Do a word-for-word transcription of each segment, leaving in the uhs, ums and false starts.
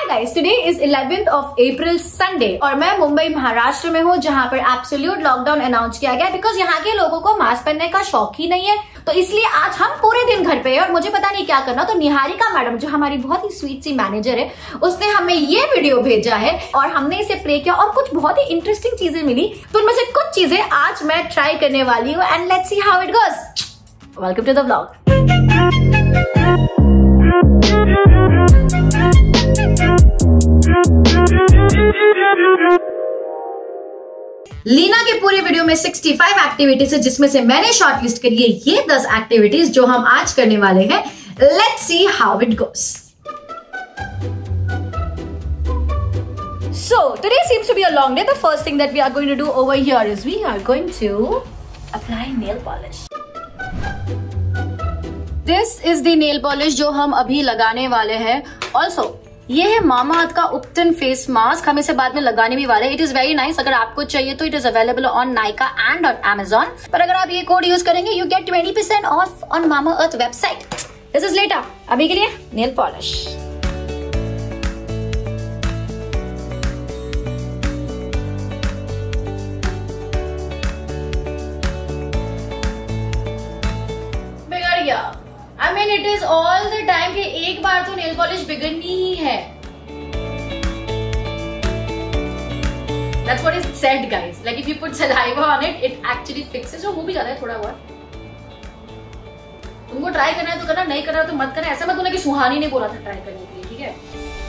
Guys, today is eleventh of April Sunday और मैं मुंबई महाराष्ट्र में हूँ जहाँ पर एब्सोल्यूट लॉकडाउन अनाउंस किया गया बिकॉज यहाँ के लोगों को मास्क पहनने का शौक ही नहीं है। तो इसलिए आज हम पूरे दिन घर पे है और मुझे पता नहीं क्या करना। तो निहारिका मैडम जो हमारी बहुत ही स्वीट सी मैनेजर है उसने हमें ये वीडियो भेजा है और हमने इसे प्ले किया और कुछ बहुत ही इंटरेस्टिंग चीजें मिली। तो उनमें से कुछ चीजें आज मैं ट्राई करने वाली हूँ and let's see how it goes. Welcome to the vlog. Leena के पूरे वीडियो में पैंसठ एक्टिविटीज है जिसमें से मैंने शॉर्टलिस्ट करी है ये दस एक्टिविटीज जो हम आज करने वाले हैं। Let's see how it goes. So today seems to be a long day. The first thing that we are going to do over here is we are going to apply nail polish. This is the nail polish जो हम अभी लगाने वाले हैं। Also ये है Mamaearth का उपटन face mask, हम इसे बाद में लगाने भी वाले हैं। It is very nice. अगर आपको चाहिए तो it is available on Nykaa and on Amazon. पर अगर आप ये कोड यूज करेंगे you get twenty percent off on Mamaearth website. This is later. अभी के लिए नेल पॉलिश। बिगड़ गया। I mean, it is all the time कि एक बार तो नेल पॉलिश बिगड़नी ही है। That's what is said, guys. Like if you put saliva on it, it actually fixes. जो हो भी जाता है थोड़ा बहुत। तुमको ट्राई करना है तो करना, नहीं करना है तो मत करना। ऐसा मत बोलना कि सुहानी ने बोला था ट्राई करने के लिए, ठीक है?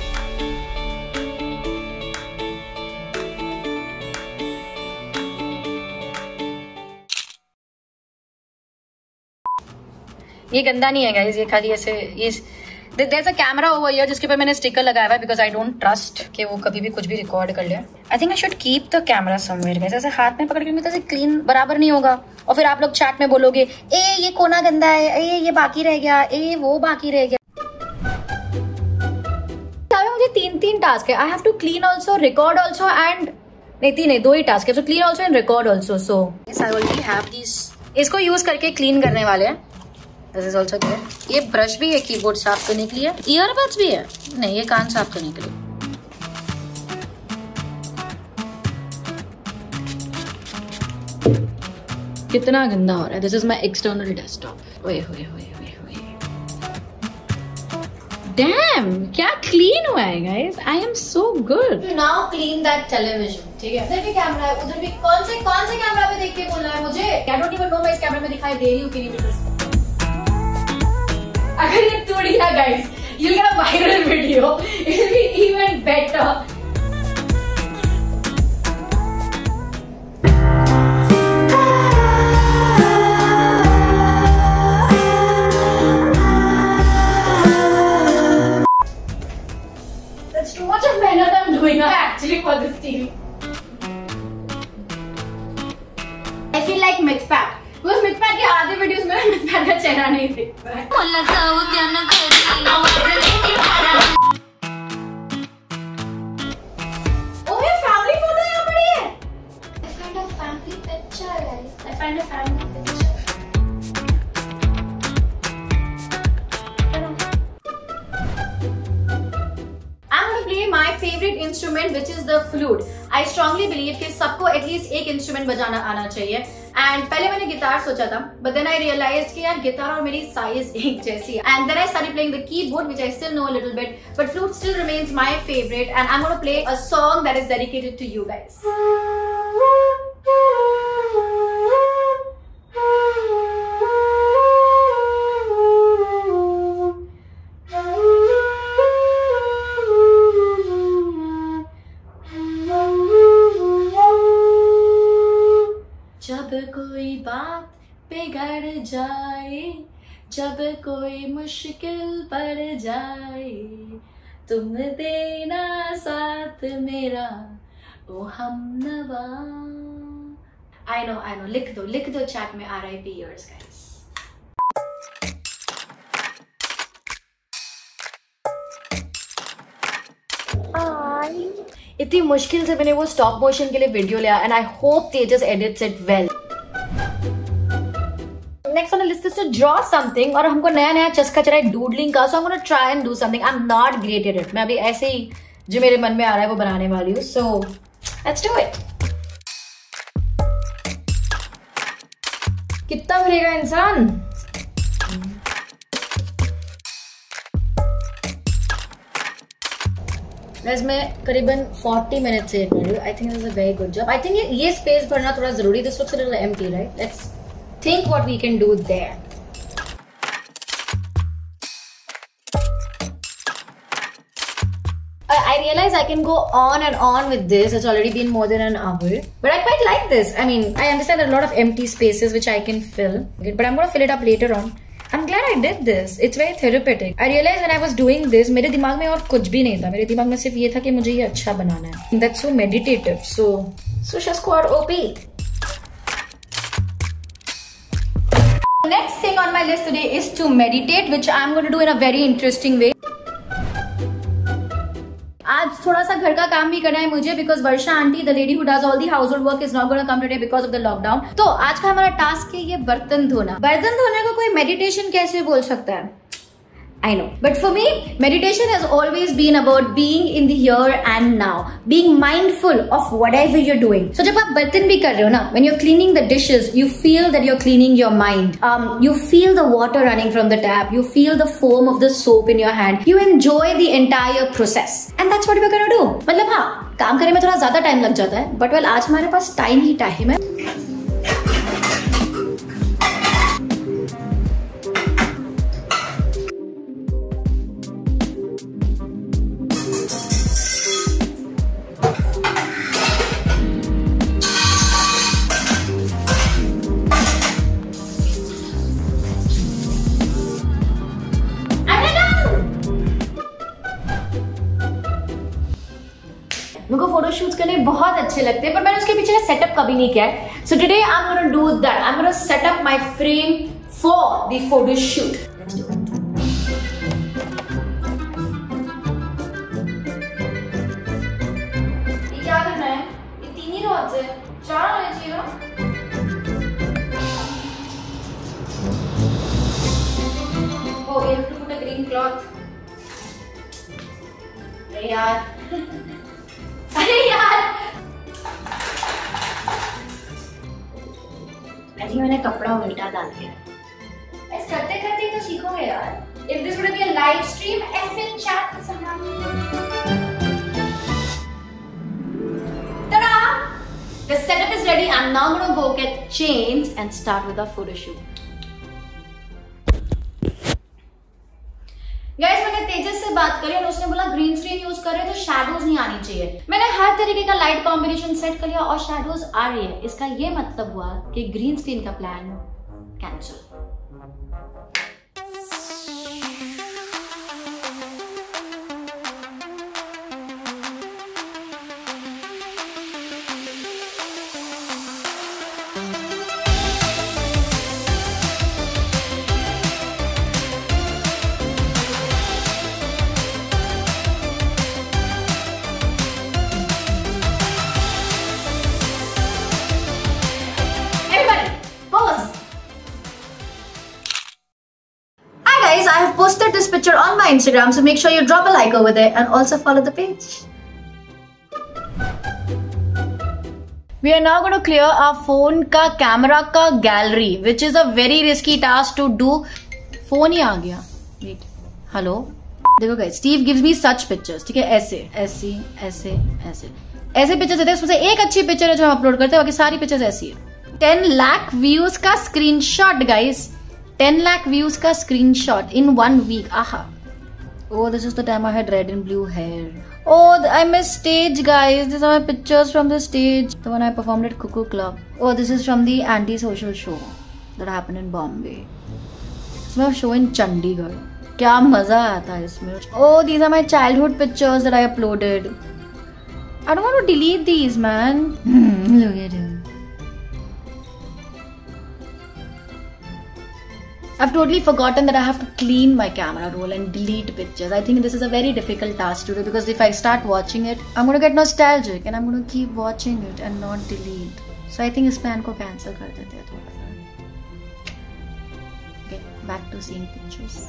ये गंदा नहीं है गाइस, ये खाली ऐसे ये there is a camera over here जिसके ऊपर मैंने स्टिकर लगाया हुआ है बिकॉज आई डोंट ट्रस्ट कि वो कभी भी कुछ भी रिकॉर्ड कर ले। I think I should keep the camera somewhere guys. ऐसे हाथ में पकड़ के तो ऐसे क्लीन बराबर नहीं होगा और फिर आप लोग चैट में बोलोगे ए ये कोना गंदा है, ए ये बाकी रह गया, ए वो बाकी रह गया। मुझे तीन तीन टास्क है। I have to clean also, record also and नहीं तीन नहीं दो ही टास्क है। So clean also and record also. So I already have this. इसको यूज करके क्लीन करने वाले हैं। This is also there. ये ब्रश भी है कीबोर्ड साफ करने के लिए। ईयरबड्स भी है, नहीं ये कान साफ करने के लिए। कितना गंदा हो रहा है। This is my external desktop. ओए ओए ओए ओए ओए। Damn, क्या clean हुआ है guys? I am so good. Now clean that television. ठीक है। इधर भी कैमरा है, उधर भी। कौन से कौन से कैमरा पे देख के बोलना है मुझे? I don't even know मैं इस कैमरे में दिखाई दे रही हूँ कि नहीं। अगर ये टूट गया guys, you'll get a viral video. It'll be even better. That's too much of मेहनत I'm doing actually for this team. I feel like MythPack. बस मिथपैट के आधे वीडियोस में मिथपैट का चेहरा नहीं दिखता है। ओह ये फैमिली फोटो यहाँ पड़ी है। I find a family picture guys. I find a family picture. I'm going to play my favorite instrument which is the flute. I strongly believe कि सबको एटलीस्ट एक इंस्ट्रूमेंट बजाना आना चाहिए। एंड पहले मैंने गिटार सोचा था बट देन आई रियलाइज्ड कि यार गिटार और मेरी साइज एक जैसी है। And then I started playing the keyboard which I still know a little bit but flute still remains my favourite and I am gonna play a song that is dedicated to you guys. जब कोई बात बिगड़ जाए, जब कोई मुश्किल पड़ जाए, तुम देना साथ मेरा ओ हमनवा। आई नो आई नो लिख दो लिख दो चैट में R I P yours guys. इतनी मुश्किल से मैंने वो स्टॉप मोशन के लिए वीडियो लिया and I hope Tejas edits it well. next on the list is to draw something. और हमको नया नया चस्का चढ़ा है doodling का, so I'm gonna try and do something. I'm not great at it. मैं अभी ऐसे ही जो मेरे मन में आ रहा है वो बनाने वाली हूँ. So let's do it. कितना भरेगा इंसान? Guys, मैं करीबन forty minutes से कर रही हूँ. I think this is a very good job. I think ये ये space भरना थोड़ा जरूरी. This looks a little empty, right? Let's think what we can do there. I, I realize I can go on and on with this. It's already been more than an hour, but I quite like this. I mean, I understand there are a lot of empty spaces which I can fill, but I'm gonna fill it up later on. I'm glad I did this. It's very therapeutic. I realized when I was doing this, मेरे दिमाग में और कुछ भी नहीं था. मेरे दिमाग में सिर्फ ये था कि मुझे ये अच्छा बनाना है. That's so meditative. So, Susha Squad O P. Next thing on my list today is to meditate, which I'm going to do in a very interesting way. आज थोड़ा सा घर का काम भी करना है मुझे because Varsha aunty, the lady who does all the household work, is not going to come today because of the lockdown. तो आज का हमारा टास्क है ये बर्तन धोना. बर्तन धोने को कोई मेडिटेशन कैसे बोल सकता है? I know, but for me, meditation has always been about being in the here and now, being mindful of whatever you're doing. So जब आप बर्तन भी कर रहे हो ना, when you're cleaning the dishes, you feel that you're cleaning your mind. Um, you feel the water running from the tap. You feel the foam of the soap in your hand. You enjoy the entire process, and that's what we're gonna do. मतलब हाँ, काम करने में थोड़ा ज्यादा time लग जाता है, but well आज हमारे पास टाइम ही टाइम है. मेरे को फोटोशूट्स करने बहुत अच्छे लगते हैं, पर मैंने उसके पीछे का सेटअप कभी नहीं किया है. So today I am gonna do that. I am gonna set up my frame for the photoshoot. Let's do it. ये क्या करना है? ये तीन ही रोज है, चार होने चाहिए ना. Oh, we have to put a green cloth. अरे यार अरे यार ऐसे मैंने कपड़ा उल्टा डाल दिया. ऐसे करते करते ही तो सीखोगे यार. If this would be a live stream, effing chat with someone. Ta-da! The setup is ready. I'm now gonna go get changed and start with our photo shoot. Guys, मैंने तेजस से बात करी और उसने बोला ग्रीन स्क्रीन यूज कर रहे हैं तो शैडोज नहीं आनी चाहिए. मैंने हर तरीके का लाइट कॉम्बिनेशन सेट कर लिया और शैडोज आ रही है. इसका ये मतलब हुआ कि ग्रीन स्क्रीन का plan cancel. I have posted this picture on my Instagram, so make sure you drop a like over there and also follow the page. We are now going to clear our phone का camera का gallery, which is a very risky task to do. Phone ही आ गया. Wait, hello. देखो guys, Steve gives me such pictures. ठीक है, ऐसे, ऐसे, ऐसे, ऐसे, ऐसे pictures देते हैं. उसमें से एक अच्छी picture है जो हम upload करते हैं, बाकी सारी pictures ऐसी है. ten lakh views का screenshot, guys. ten lakh views का screenshot in one week. Aha. Oh, this is the time I had red and blue hair. Oh, I missed stage, guys. These are my pictures from the stage. The one I performed at Cuckoo Club. Oh, this is from the anti-social show that happened in Bombay. इसमें show in Chandigarh. क्या मजा आया था इसमें. Oh, these are my childhood pictures that I uploaded. I don't want to delete these, man. Look at him. I've totally forgotten that I have to clean my camera roll and delete pictures. I think this is a very difficult task to do because if I start watching it, I'm going to get nostalgic and I'm going to keep watching it and not delete. So I think इस plan को cancel कर देते हैं थोड़ा सा. back to seeing pictures.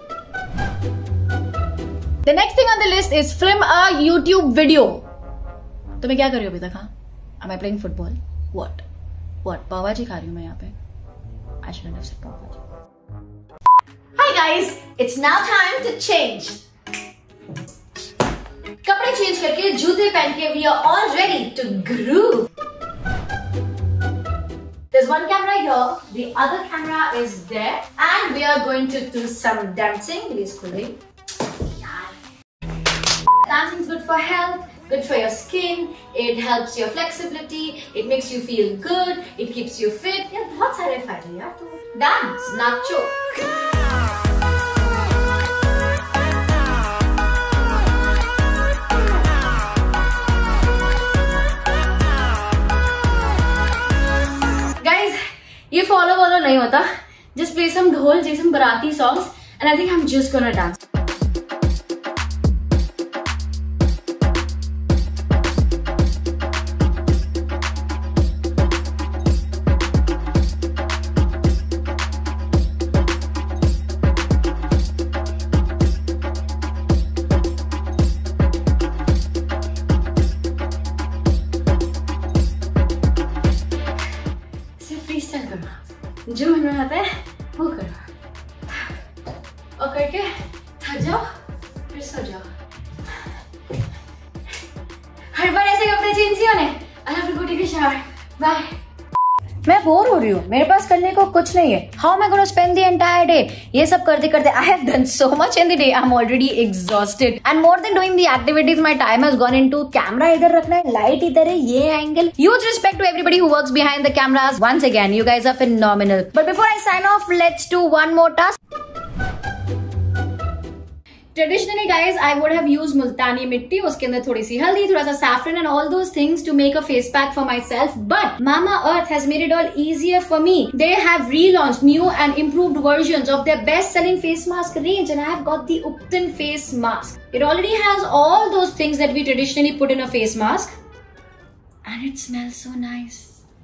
The next thing on the list is film a YouTube video. तो मैं क्या कर रही हूँ अभी तक? हाँ, am I playing football? What? What? पाव भाजी खा रही हूँ मैं यहाँ पे. I shouldn't have said पाव भाजी. Hi guys, it's now time to change. कपड़े चेंज करके जूते पहन के we are all ready to groove. There's one camera here, the other camera is there, and we are going to do some dancing. Please cool. Dancing is good for health, good for your skin, it helps your flexibility, it makes you feel good, it keeps you fit. Yeah, बहुत सारे फायदे यार तो dance, नाचो. Guys, ये follow follow नहीं होता. Just play some ढोल, play some Bharati songs, and I think I'm just gonna dance. जो मन में आता है वो करो और करके थक जाओ फिर सो जाओ. हर बार ऐसे कपड़े चेंज ही होने. I have to go take a shower. Bye. मैं बोर हो रही हूँ, मेरे पास करने को कुछ नहीं है. How am I gonna spend the entire day? ये सब करते करते I have done so much in the day. I am already exhausted and more than doing the activities my time has gone into camera इधर रखना है, light इधर है, ये angle. Huge respect to everybody who works behind the cameras. Once again you guys are phenomenal. But before I sign off, let's do one more task. Traditionally guys, I would have used multani mitti, उसके अंदर थोड़ी सी हल्दी, थोड़ा सा saffron and all those things to make a face pack for myself. But Mamaearth has made it all easier for me. They have relaunched new and improved versions of their best-selling face mask range, and I have got the Upton face mask. It already has all those things that we traditionally put in a face mask, and it smells so nice.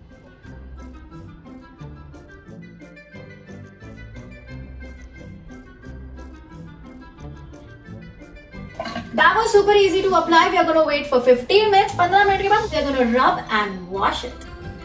That was super easy to apply. We are going to wait for fifteen minutes. fifteen minutes के बाद we are going to rub and wash it.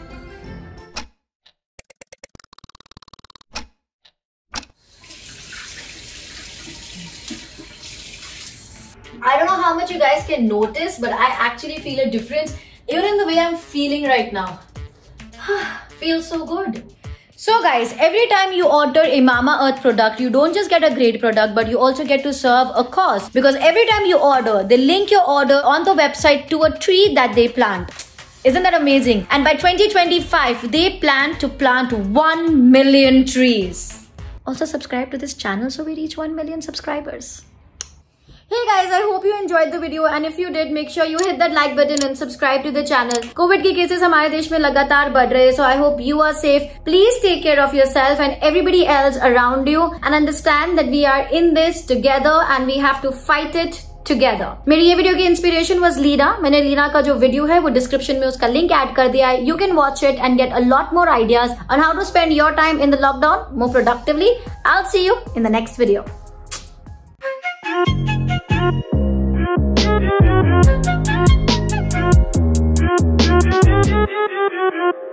I don't know how much you guys can notice, but I actually feel a difference even in the way I'm feeling right now. Feels so good. So guys, every time you order a Mamaearth product, you don't just get a great product, but you also get to serve a cause. Because every time you order, they link your order on the website to a tree that they plant. Isn't that amazing? And by twenty twenty-five, they plan to plant one million trees. Also subscribe to this channel so we reach one million subscribers. Hey guys, I hope you enjoyed the video, and if you did, make sure you hit that like button and subscribe to the channel. COVID के cases हमारे देश में लगातार बढ़ रहे हैं, so I hope you are safe. Please take care of yourself and everybody else around you, and understand that we are in this together and we have to fight it together. मेरी ये video की inspiration was Leena. मैंने लीना का जो video है वो description में उसका लिंक ऐड कर दिया है. You can watch it and get a lot more ideas on how to spend your time in the lockdown more productively. I'll see you in the next video. Thank you.